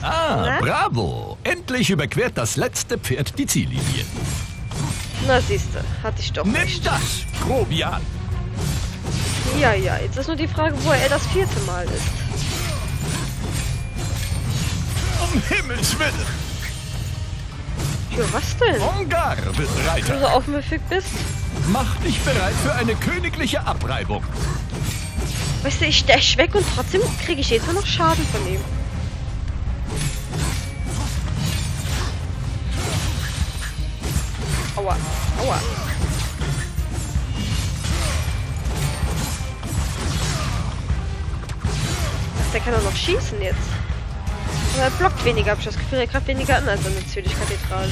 Ah, Na? bravo. Endlich überquert das letzte Pferd die Ziellinie. Na siehste, hatte ich doch Nimm recht. das, Grobian. Ja, jetzt ist nur die Frage, wo er das 4. Mal ist. Um Himmels Willen. Ja, was denn? Ongar wird Wenn du so Reiter. aufmüffig bist? Mach dich bereit für eine königliche Abreibung. Weißt du, ich dash weg und trotzdem kriege ich jetzt noch Schaden von ihm. Aua, aua. Ach, der kann doch noch schießen jetzt. Aber er blockt weniger, hab ich das Gefühl, er greift weniger an als eine Zürich-Kathedrale.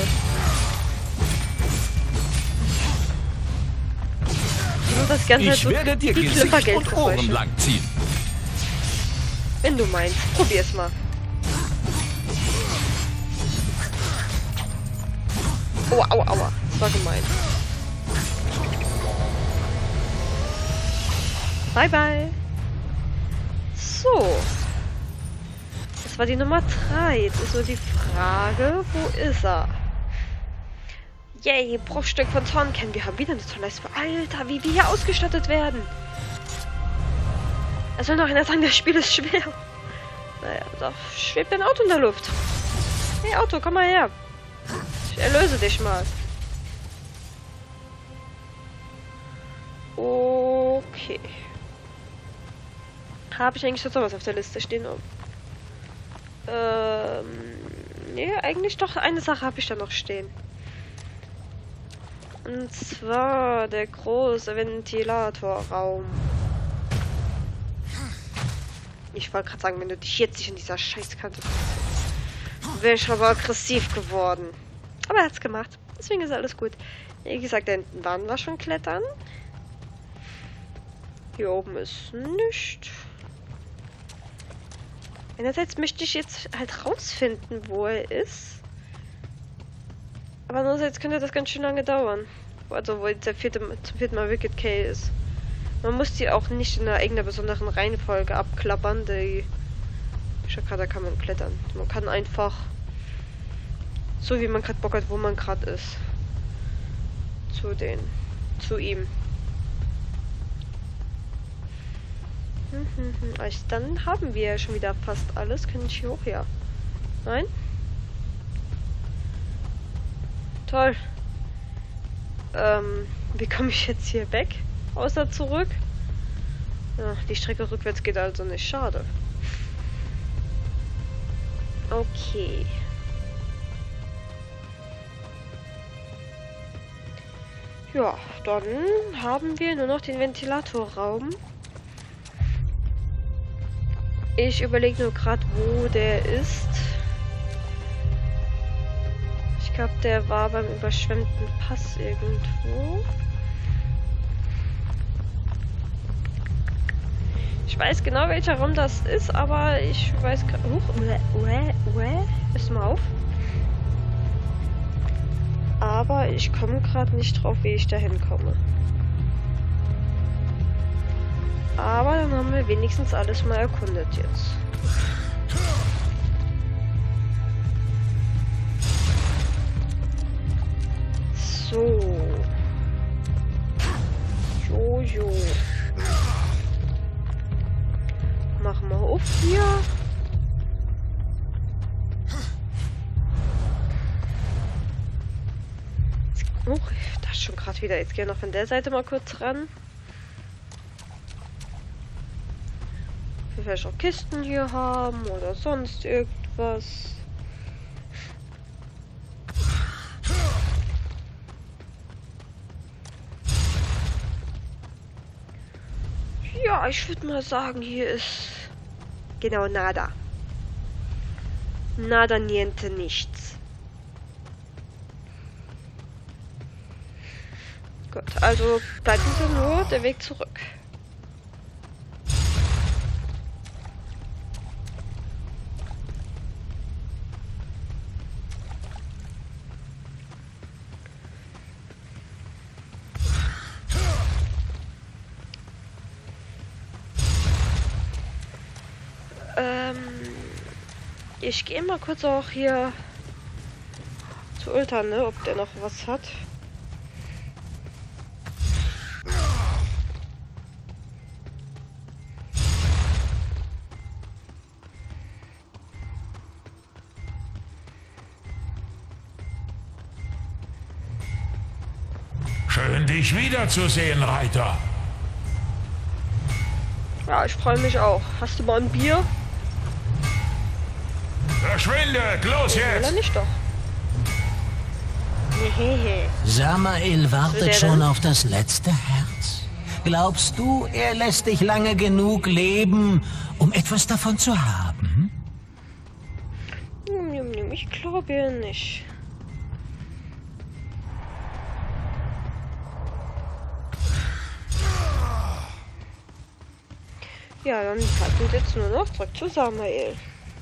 Und das Ganze halt Ich so werde dir die Gesicht und Ohren Klippergeldgeräusche. lang ziehen. Wenn du meinst, probier's mal. Aua, aua, aua. Das war gemein. Bye, bye. So. Das war die Nummer 3. Jetzt ist nur die Frage, wo ist er? Yay, Bruchstück von Zornkern. Wir haben wieder eine tolle Leistung. Alter, wie wir hier ausgestattet werden. Es soll noch einer sagen, das Spiel ist schwer. Naja, da schwebt ein Auto in der Luft. Hey Auto, komm mal her. Ich erlöse dich mal. Okay. Habe ich eigentlich noch was auf der Liste stehen? Nee, eigentlich doch eine Sache habe ich da noch stehen. Und zwar der große Ventilatorraum. Ich wollte gerade sagen, wenn du dich jetzt nicht in dieser Scheißkante wäre ich aber aggressiv geworden. Aber er hat's gemacht. Deswegen ist alles gut. Wie gesagt, da hinten waren wir schon klettern. Hier oben ist nichts. Einerseits möchte ich jetzt halt rausfinden, wo er ist. Aber andererseits könnte das ganz schön lange dauern. Also wo jetzt der zum vierten Mal Wicked K ist. Man muss die auch nicht in einer irgendeiner besonderen Reihenfolge abklappern. Die Schakada kann man klettern. Man kann einfach so wie man gerade Bock hat, wo man gerade ist. Zu ihm. Also dann haben wir ja schon wieder fast alles. Kann ich hier hoch? Ja. Nein? Toll. Wie komme ich jetzt hier weg? Außer zurück? Ach, die Strecke rückwärts geht also nicht. Schade. Okay. Ja, dann haben wir nur noch den Ventilatorraum. Ich überlege nur gerade, wo der ist. Ich glaube, der war beim überschwemmten Pass irgendwo. Ich weiß genau, welcher Raum das ist, aber ich weiß gerade... Ist mal auf. Aber ich komme gerade nicht drauf, wie ich da hinkomme. Aber dann haben wir wenigstens alles mal erkundet jetzt. So. Jojo. Machen wir auf hier. Oh, da ist schon gerade wieder. Jetzt gehen wir noch von der Seite mal kurz ran. Wir vielleicht auch Kisten hier haben oder sonst irgendwas. Ja, ich würde mal sagen, hier ist genau nada. Nada, niente, nichts. Gut, also bleibt uns ja nur der Weg zurück. Ich gehe mal kurz auch hier zu Ultan, ne, ob der noch was hat. Schön, dich wiederzusehen, Reiter. Ja, ich freue mich auch. Hast du mal ein Bier? Verschwindet! Los Will er jetzt! nicht doch. Hehehe. Samael wartet der schon denn? auf das letzte Herz. Glaubst du, er lässt dich lange genug leben, um etwas davon zu haben? Ich glaube ja nicht. Ja, dann bleibt uns jetzt nur noch zurück zu Samael.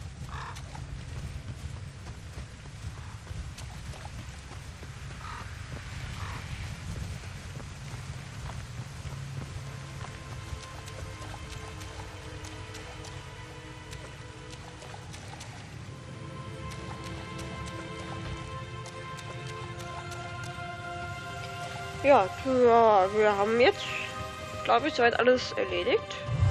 Ja, wir haben jetzt, glaube ich, soweit alles erledigt.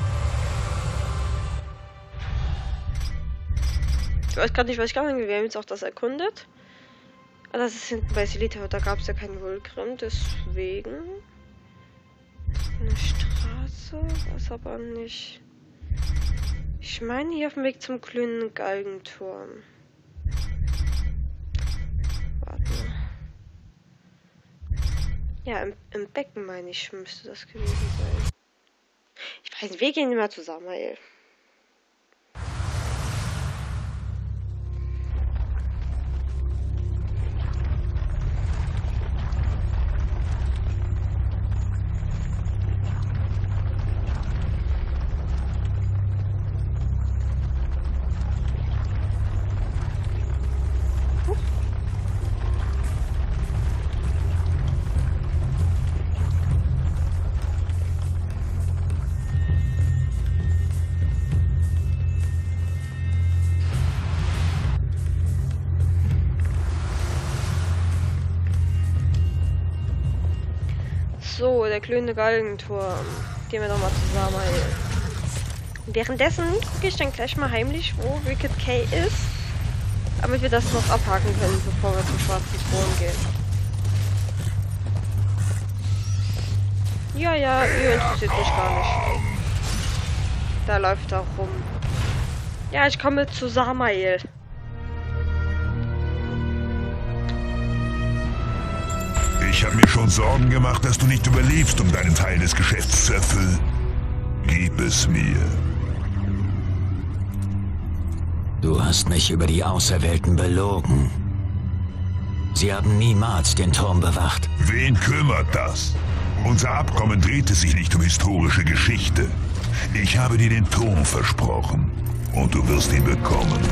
Ich weiß gerade nicht, was ich gemacht habe. Wir haben jetzt auch das erkundet. Aber das ist hinten bei Silita, da gab es ja keinen Vulgrim, deswegen. Eine Straße, was aber nicht. Ich meine hier auf dem Weg zum glühenden Galgenturm. Warte mal. Ja, im Becken meine ich, müsste das gewesen sein. Ich weiß nicht, wir gehen immer zu Samael. So, der glühende Galgenturm. Gehen wir doch mal zu Samael. Währenddessen gucke ich dann gleich mal heimlich, wo Wicked K ist. Damit wir das noch abhaken können, bevor wir zum schwarzen Thron gehen. Ja, ihr interessiert mich gar nicht. Da läuft er rum. Ja, ich komme zu Samael. Ich habe mir schon Sorgen gemacht, dass du nicht überlebst, um deinen Teil des Geschäfts zu erfüllen. Gib es mir. Du hast mich über die Auserwählten belogen. Sie haben niemals den Turm bewacht. Wen kümmert das? Unser Abkommen drehte sich nicht um historische Geschichte. Ich habe dir den Turm versprochen. Und du wirst ihn bekommen.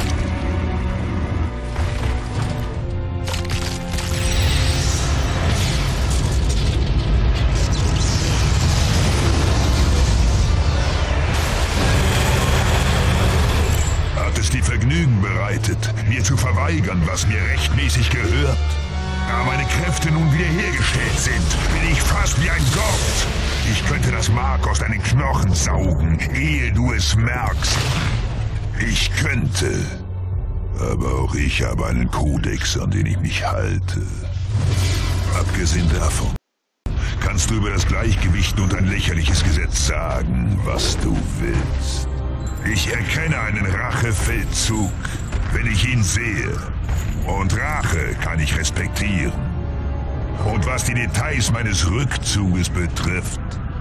Die Vergnügen bereitet, mir zu verweigern, was mir rechtmäßig gehört. Da meine Kräfte nun wiederhergestellt sind, bin ich fast wie ein Gott. Ich könnte das Mark aus deinen Knochen saugen, ehe du es merkst. Ich könnte. Aber auch ich habe einen Kodex, an den ich mich halte. Abgesehen davon kannst du über das Gleichgewicht und ein lächerliches Gesetz sagen, was du willst. Ich erkenne einen Rachefeldzug, wenn ich ihn sehe. Und Rache kann ich respektieren. Und was die Details meines Rückzuges betrifft...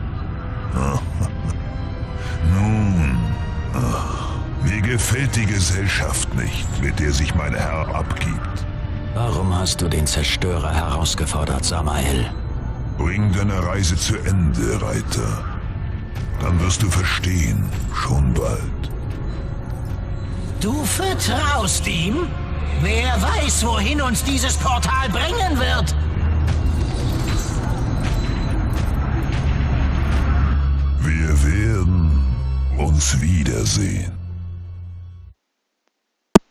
Nun, mir gefällt die Gesellschaft nicht, mit der sich mein Herr abgibt. Warum hast du den Zerstörer herausgefordert, Samael? Bring deine Reise zu Ende, Reiter. Dann wirst du verstehen, schon bald. Du vertraust ihm? Wer weiß, wohin uns dieses Portal bringen wird? Wir werden uns wiedersehen.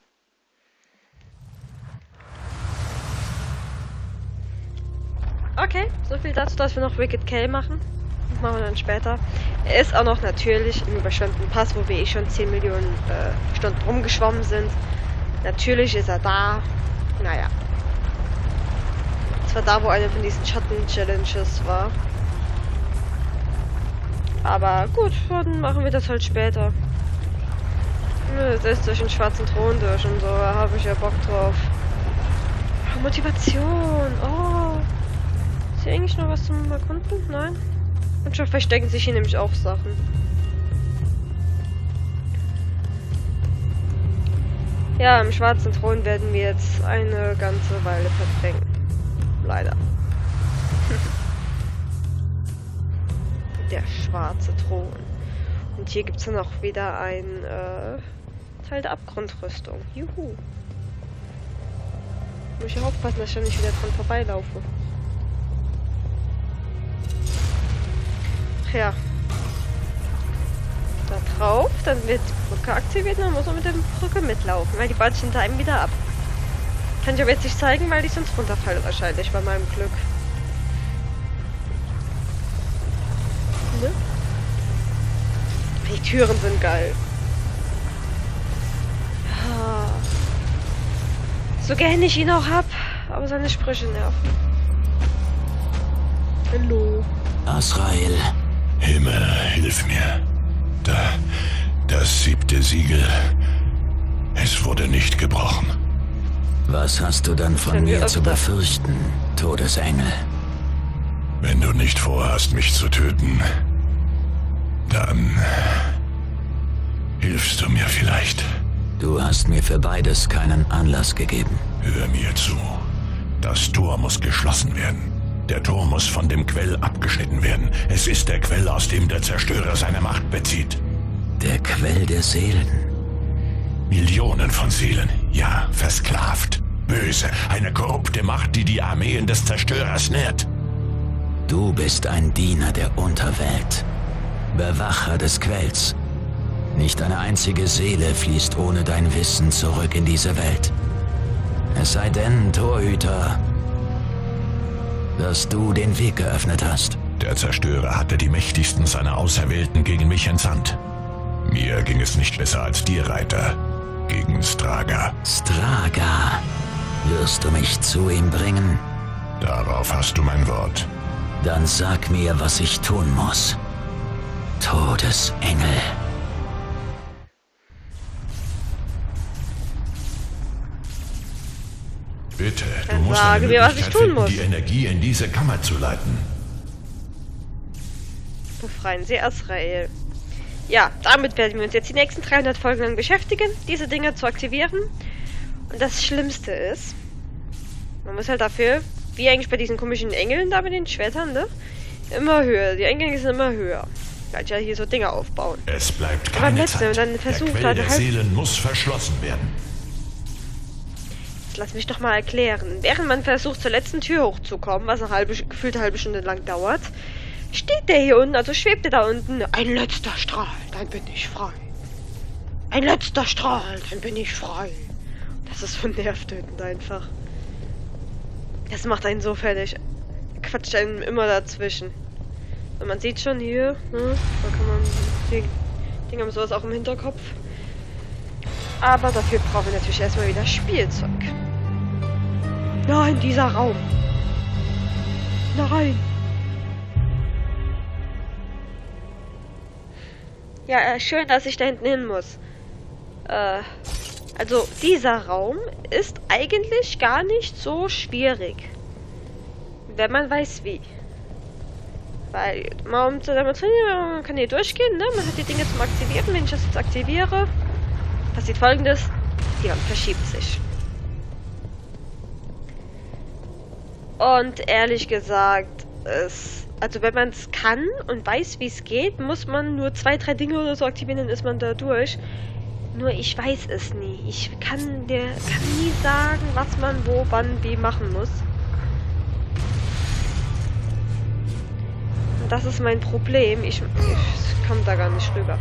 Okay, so viel dazu, dass wir noch Wicked Kale machen. Das machen wir dann später. Er ist auch noch natürlich im überschwemmten Pass, wo wir eh schon 10 Millionen Stunden rumgeschwommen sind. Natürlich ist er da. Naja. Das war da, wo eine von diesen Schatten-Challenges war. Aber gut, dann machen wir das halt später. Das ist durch den schwarzen Thron durch und so, da habe ich ja Bock drauf. Motivation, oh. Ist hier eigentlich noch was zum Erkunden? Nein? Und schon verstecken sich hier nämlich auch Sachen. Ja, im schwarzen Thron werden wir jetzt eine ganze Weile verbringen. Leider. Der schwarze Thron. Und hier gibt es dann auch wieder ein Teil der Abgrundrüstung. Juhu. Muss ich aufpassen, dass ich da nicht wieder dran vorbeilaufe. Ach ja. Da drauf, dann wird die Brücke aktiviert und dann muss man mit der Brücke mitlaufen, weil die baut sich hinter einem wieder ab. Kann ich aber jetzt nicht zeigen, weil ich sonst runterfalle wahrscheinlich bei meinem Glück. Ne? Die Türen sind geil. Ja. So gerne ich ihn auch hab, aber seine Sprüche nerven. Hallo. Azrael. Himmel, hilf mir. Das 7. Siegel. Es wurde nicht gebrochen. Was hast du dann von mir zu befürchten, Todesengel? Wenn du nicht vorhast, mich zu töten, dann hilfst du mir vielleicht. Du hast mir für beides keinen Anlass gegeben. Hör mir zu. Das Tor muss geschlossen werden. Der Tor muss von dem Quell abgeschnitten werden. Es ist der Quell, aus dem der Zerstörer seine Macht bezieht. Der Quell der Seelen. Millionen von Seelen, ja, versklavt. Böse, eine korrupte Macht, die die Armeen des Zerstörers nährt. Du bist ein Diener der Unterwelt. Bewacher des Quells. Nicht eine einzige Seele fließt ohne dein Wissen zurück in diese Welt. Es sei denn, Torhüter, dass du den Weg geöffnet hast. Der Zerstörer hatte die mächtigsten seiner Auserwählten gegen mich entsandt. Mir ging es nicht besser als dir, Reiter. Gegen Straga. Straga. Wirst du mich zu ihm bringen? Darauf hast du mein Wort. Dann sag mir, was ich tun muss. Todesengel. Bitte, du Dann musst sage eine mir, was ich Möglichkeit tun finden, muss. die Energie in diese Kammer zu leiten. Befreien Sie Azrael. Ja, damit werden wir uns jetzt die nächsten 300 Folgen lang beschäftigen, diese Dinger zu aktivieren. Und das Schlimmste ist, man muss halt dafür, wie eigentlich bei diesen komischen Engeln da mit den Schwertern, ne? Immer höher. Die Engel sind immer höher. Weil ja hier so Dinge aufbauen. Es bleibt Aber keine letzte, Zeit. und dann versucht der Quell halt der halt- Seelen muss verschlossen werden. Jetzt lass mich doch mal erklären. Während man versucht, zur letzten Tür hochzukommen, was eine gefühlte halbe Stunde lang dauert, steht der hier unten, also schwebt der da unten. Ein letzter Strahl, dann bin ich frei. Ein letzter Strahl, dann bin ich frei. Das ist so nervtötend einfach. Das macht einen so fertig. Quatscht einen immer dazwischen. Und man sieht schon hier, ne, da kann man die Dinge haben sowas auch im Hinterkopf. Aber dafür brauchen wir natürlich erstmal wieder Spielzeug. Nein, dieser Raum. Nein. Ja, schön, dass ich da hinten hin muss. Also, dieser Raum ist eigentlich gar nicht so schwierig. Wenn man weiß wie. Weil, man kann hier durchgehen, ne? Man hat die Dinge zum Aktivieren. Wenn ich das jetzt aktiviere, passiert Folgendes. Die Wand verschiebt sich. Und ehrlich gesagt, also wenn man es kann und weiß, wie es geht, muss man nur 2, 3 Dinge oder so aktivieren, dann ist man da durch. Nur ich weiß es nie. Ich kann nie sagen, was man wo, wann, wie machen muss. Und das ist mein Problem. Ich komme da gar nicht rüber.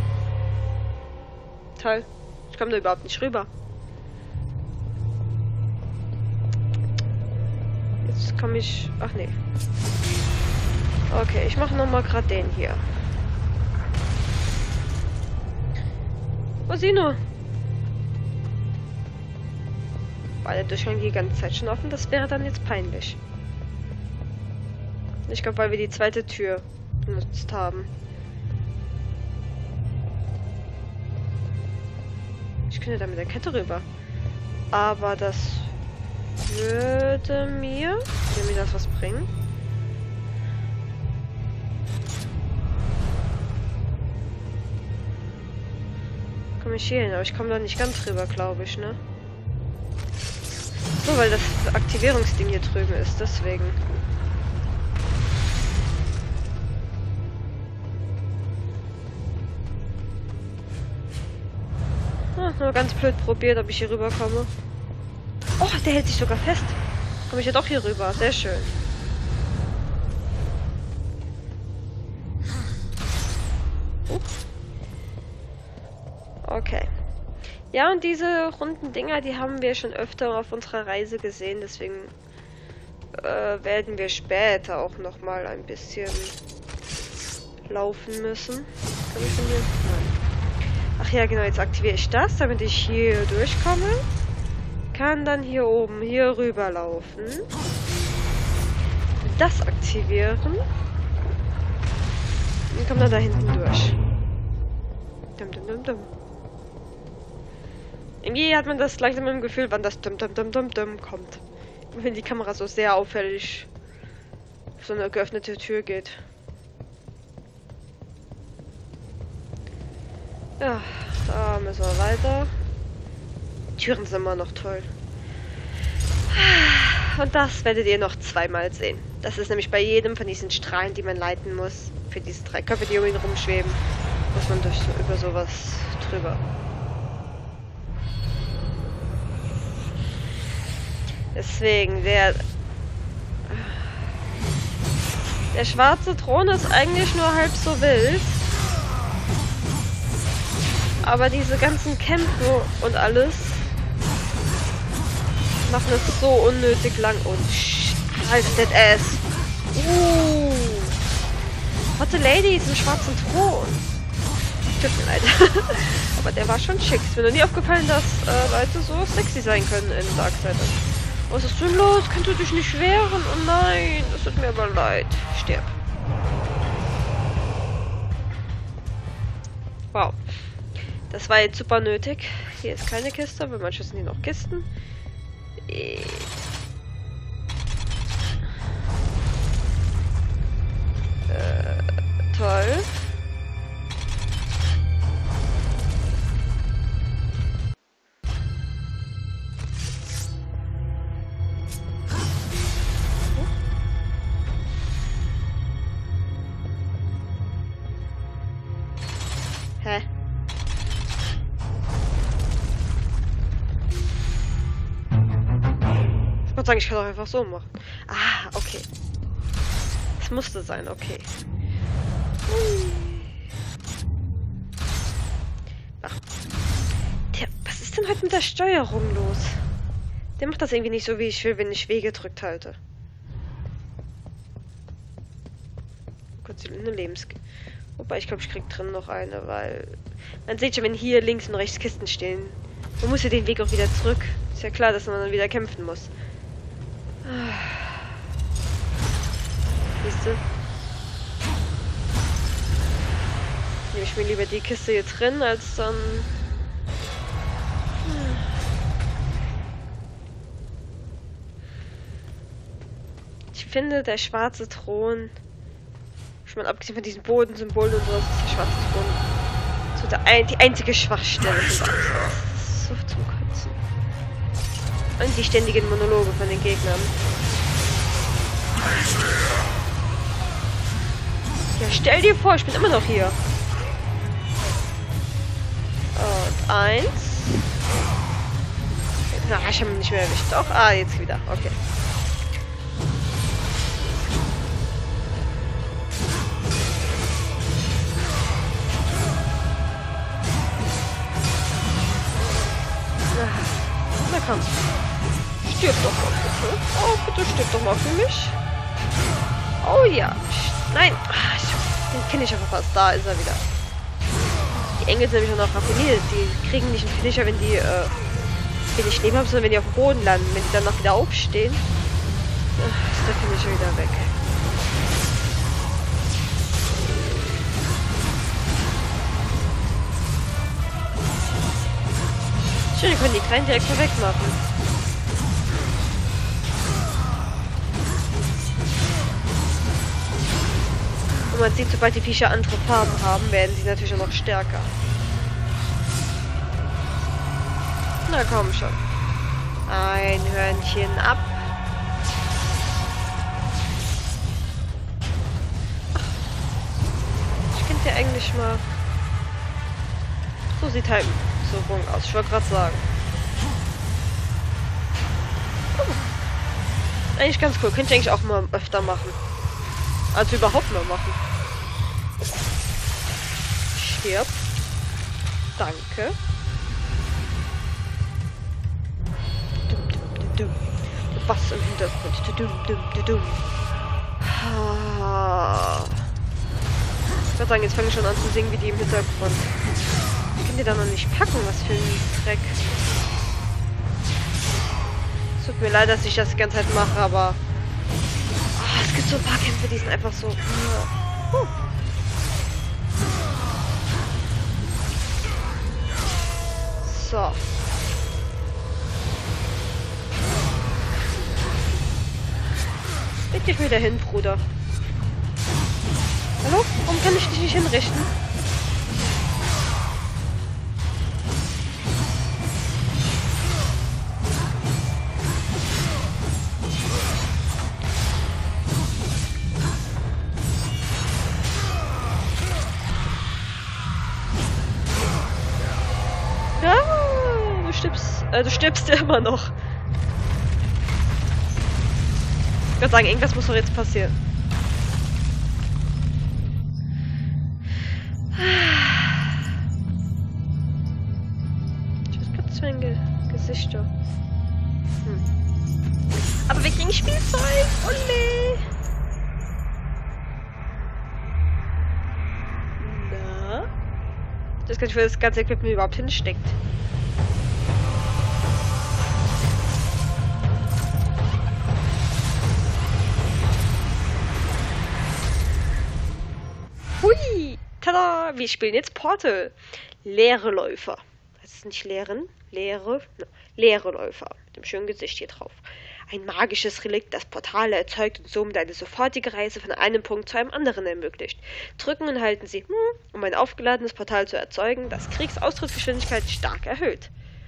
Toll. Ich komme da überhaupt nicht rüber. Jetzt Jetzt komme ich... Ach nee. Okay, ich mache nochmal gerade den hier. Wo ist sie nur? War der Durchgang die ganze Zeit schon offen? Das wäre dann jetzt peinlich. Ich glaube, weil wir die zweite Tür benutzt haben. Ich könnte da mit der Kette rüber. Aber das würde mir das was bringen? Komme ich hier hin? Aber ich komme da nicht ganz rüber, glaube ich, ne? So, weil das Aktivierungsding hier drüben ist, deswegen. Nur ganz blöd probiert, ob ich hier rüberkomme. Oh, der hält sich sogar fest. Komme ich ja doch hier rüber. Sehr schön. Okay. Ja, und diese runden Dinger, die haben wir schon öfter auf unserer Reise gesehen. Deswegen werden wir später auch noch mal ein bisschen laufen müssen. Kann ich von hier? Nein. Ach ja, genau, jetzt aktiviere ich das, damit ich hier durchkomme. Kann dann hier oben, hier rüber laufen. Das aktivieren. Und komme dann da hinten durch. Dum, dum, dum, dum. Irgendwie hat man das langsam im Gefühl, wann das dum, dum, dum, dum, dum kommt. Wenn die Kamera so sehr auffällig auf so eine geöffnete Tür geht. Ja, da müssen wir weiter. Die Türen sind immer noch toll. Und das werdet ihr noch zweimal sehen. Das ist nämlich bei jedem von diesen Strahlen, die man leiten muss. Für diese 3 Köpfe, die um ihn rumschweben, muss man über sowas drüber. Deswegen, der schwarze Thron ist eigentlich nur halb so wild. Aber diese ganzen Kämpfe und alles machen es so unnötig lang und scheiß that ass. Hotte Lady ist ein schwarzen Thron. Tut mir leid. Aber der war schon schick. Ist mir noch nie aufgefallen, dass Leute so sexy sein können in Darksiders. Was ist denn los? Kannst du dich nicht wehren? Oh nein, das tut mir aber leid. Stirb. Wow. Das war jetzt super nötig. Hier ist keine Kiste, aber manchmal sind hier noch Kisten. Toll. Hä? Ich würde sagen, ich kann doch einfach so machen. Ah, okay. Das musste sein, okay. Ach. Tja, was ist denn heute mit der Steuerung los? Der macht das irgendwie nicht so, wie ich will, wenn ich W gedrückt halte. Kurz eine Wobei, ich glaube, ich krieg drin noch eine, weil... Man sieht schon, wenn hier links und rechts Kisten stehen. Man muss ja den Weg auch wieder zurück. Ist ja klar, dass man dann wieder kämpfen muss. Siehst du? Nehme ich mir lieber die Kiste hier drin, als dann... Ich finde, der schwarze Thron... Ich meine, abgesehen von diesen Bodensymbolen und so, ist der schwarze Thron so die einzige Schwachstelle. So zum Kotzen. Und die ständigen Monologe von den Gegnern. Ja, stell dir vor, ich bin immer noch hier. Und 1. Na, ich habe ihn nicht mehr erwischt. Doch, jetzt wieder. Okay. Na komm. Stirb doch mal bitte. Oh, bitte stirb doch mal für mich. Oh ja. Nein. Den finde ich aber fast. Da ist er wieder. Die Engel sind nämlich auch noch raffiniert. Die kriegen nicht einen Finisher, wenn die wenig Leben haben, sondern wenn die auf dem Boden landen. Wenn die dann noch wieder aufstehen, ist der Finisher wieder weg. Schön, wir können die Kleinen direkt mal wegmachen. Und man sieht, sobald die Viecher andere Farben haben, werden sie natürlich auch noch stärker. Na komm schon. Ein Hörnchen ab. Ich könnte ja eigentlich mal... So sieht halt so Rung aus. Ich wollte gerade sagen. Oh. Eigentlich ganz cool. Könnte ich eigentlich auch mal öfter machen. Also überhaupt mal machen. Stirb. Danke. Was im Hintergrund. Ich würde sagen, jetzt fange ich schon an zu singen wie die im Hintergrund. Ich kann die da noch nicht packen, was für ein Dreck. Es tut mir leid, dass ich das die ganze Zeit mache, aber... es gibt so ein paar Kämpfe, die sind einfach so... So. Leg dich wieder hin, Bruder. Hallo? Warum kann ich dich nicht hinrichten? Ja, du stirbst immer noch. Ich würde sagen, irgendwas muss doch jetzt passieren. Was gibt's für ein Gesichter? Aber wir kriegen Spielzeug! Ole! Na? Das kann ich, wo das ganze Equipment überhaupt hinsteckt. Hui! Tada! Wir spielen jetzt Portal. Leere Läufer. Das ist nicht leeren. Leere Läufer. Mit dem schönen Gesicht hier drauf. Ein magisches Relikt, das Portale erzeugt und somit eine sofortige Reise von einem Punkt zu einem anderen ermöglicht. Drücken und halten Sie, um ein aufgeladenes Portal zu erzeugen, das Kriegsaustrittsgeschwindigkeit stark erhöht.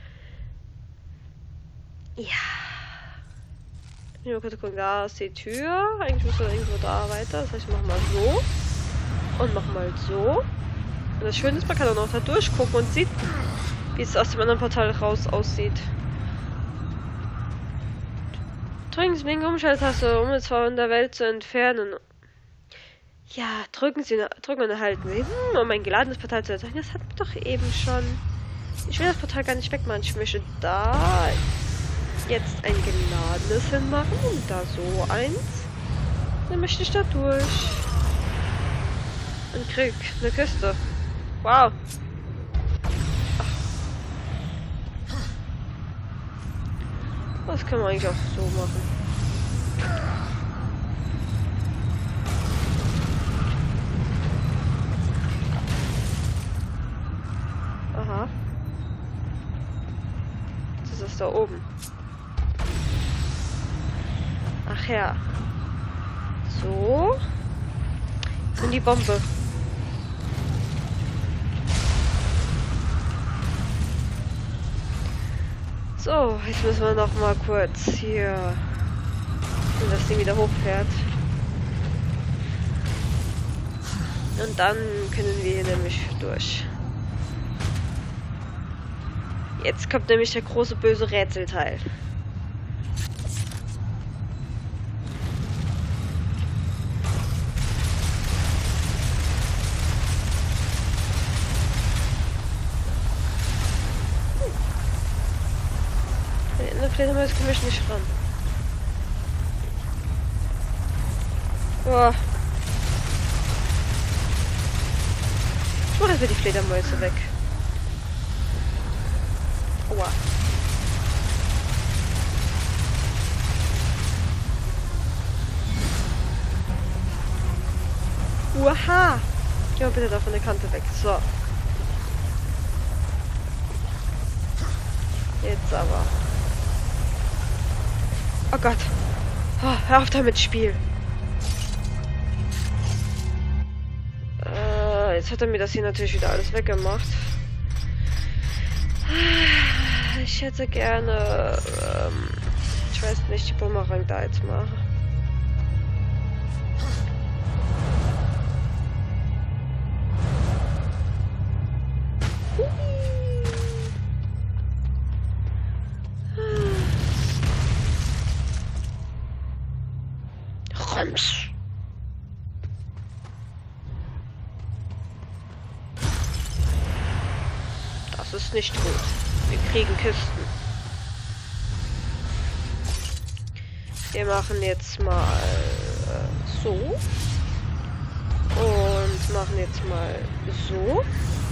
Ja. Ich mal kurz gucken, da ist die Tür. Eigentlich muss man irgendwo da weiter. Das heißt, ich mache mal so. Und mach mal so. Und das Schöne ist, man kann auch noch da durchgucken und sieht, wie es aus dem anderen Portal raus aussieht. Drücken Sie die Umschalttaste, um es von der Welt zu entfernen. Ja, drücken und halten Sie, um ein geladenes Portal zu erzeugen. Das hatten wir doch eben schon. Ich will das Portal gar nicht wegmachen. Ich möchte da jetzt ein geladenes hinmachen und da so eins. Dann möchte ich da durch. Und krieg eine Kiste. Wow. Das können wir eigentlich auch so machen. Aha. Das ist da oben. Ach ja. So. Und die Bombe. So, jetzt müssen wir noch mal kurz hier, wenn das Ding wieder hochfährt. Und dann können wir hier nämlich durch. Jetzt kommt nämlich der große böse Rätselteil. Fledermaus komme ich nicht ran. Boah. Ich mache einfach die Fledermäuse weg. Aua. Uaha! Geh mal bitte da von der Kante weg. So. Jetzt aber. Oh Gott. Oh, hör auf damit, Spiel. Jetzt hat er mir das hier natürlich wieder alles weggemacht. Ich hätte gerne... ich weiß nicht, die Bumerang da jetzt mache. Rums. Das ist nicht gut. Wir kriegen Kisten. Wir machen jetzt mal so. Und machen jetzt mal so.